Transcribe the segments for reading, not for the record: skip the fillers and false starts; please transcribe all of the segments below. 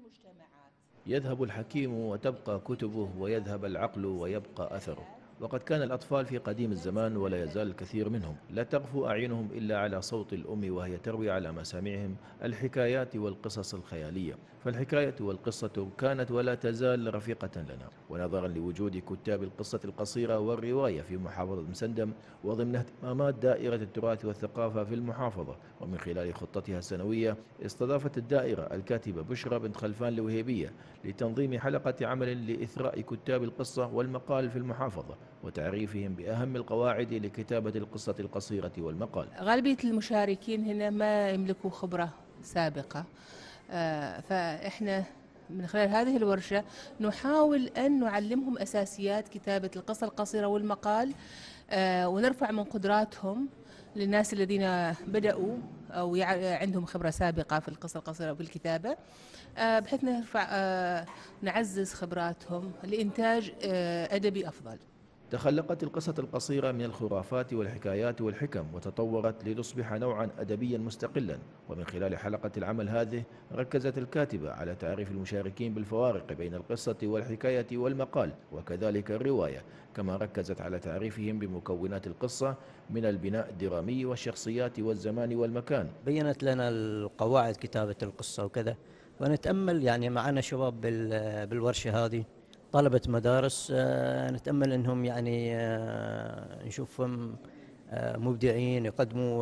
المجتمعات. يذهب الحكيم وتبقى كتبه، ويذهب العقل ويبقى أثره. وقد كان الأطفال في قديم الزمان، ولا يزال الكثير منهم، لا تغفو أعينهم إلا على صوت الأم وهي تروي على مسامعهم الحكايات والقصص الخيالية. فالحكاية والقصة كانت ولا تزال رفيقة لنا. ونظرا لوجود كتاب القصة القصيرة والرواية في محافظة مسندم، وضمن اهتمامات دائرة التراث والثقافة في المحافظة، ومن خلال خطتها السنوية، استضافت الدائرة الكاتبة بشرى بنت خلفان الوهيبية لتنظيم حلقة عمل لإثراء كتاب القصة والمقال في المحافظة، وتعريفهم بأهم القواعد لكتابة القصة القصيرة والمقال. غالبية المشاركين هنا ما يملكوا خبرة سابقة، فإحنا من خلال هذه الورشة نحاول أن نعلمهم أساسيات كتابة القصة القصيرة والمقال، ونرفع من قدراتهم للناس الذين بدأوا أو عندهم خبرة سابقة في القصة القصيرة وبالكتابة، بحيث نرفع نعزز خبراتهم لإنتاج أدبي أفضل. تخلقت القصة القصيرة من الخرافات والحكايات والحكم، وتطورت لتصبح نوعا أدبيا مستقلا. ومن خلال حلقة العمل هذه، ركزت الكاتبة على تعريف المشاركين بالفوارق بين القصة والحكاية والمقال، وكذلك الرواية، كما ركزت على تعريفهم بمكونات القصة من البناء الدرامي والشخصيات والزمان والمكان. بينت لنا القواعد كتابة القصة وكذا، ونتأمل يعني معنا شباب بالورشة هذه طلبة مدارس، نتأمل أنهم يعني نشوفهم مبدعين يقدموا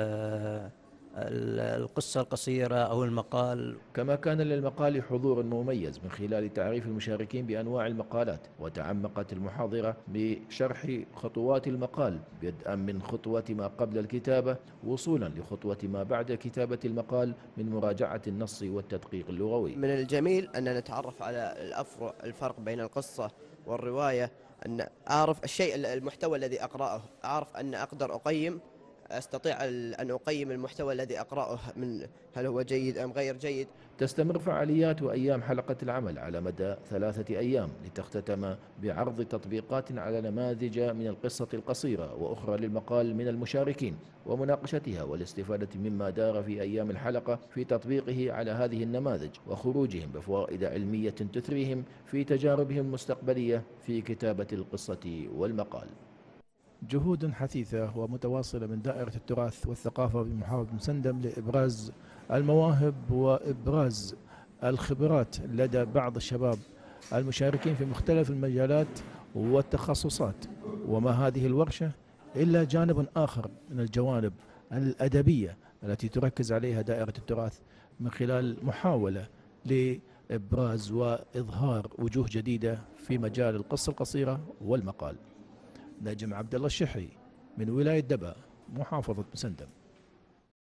القصة القصيرة أو المقال. كما كان للمقال حضور مميز من خلال تعريف المشاركين بأنواع المقالات، وتعمقت المحاضرة بشرح خطوات المقال، بدءا من خطوة ما قبل الكتابة وصولا لخطوة ما بعد كتابة المقال من مراجعة النص والتدقيق اللغوي. من الجميل أن نتعرف على الفرق بين القصة والرواية، أن أعرف المحتوى الذي أقرأه، أعرف أن أستطيع أن أقيم المحتوى الذي أقرأه من هل هو جيد أم غير جيد. تستمر فعاليات وأيام حلقة العمل على مدى 3 أيام، لتختتم بعرض تطبيقات على نماذج من القصة القصيرة وأخرى للمقال من المشاركين، ومناقشتها والاستفادة مما دار في أيام الحلقة في تطبيقه على هذه النماذج، وخروجهم بفوائد علمية تثريهم في تجاربهم المستقبلية في كتابة القصة والمقال. جهود حثيثة ومتواصلة من دائرة التراث والثقافة بمحافظة مسندم لإبراز المواهب وإبراز الخبرات لدى بعض الشباب المشاركين في مختلف المجالات والتخصصات. وما هذه الورشة إلا جانب آخر من الجوانب الأدبية التي تركز عليها دائرة التراث من خلال محاولة لإبراز وإظهار وجوه جديدة في مجال القصة القصيرة والمقال. نجم عبد الله الشحي من ولاية دبا، محافظة مسندم.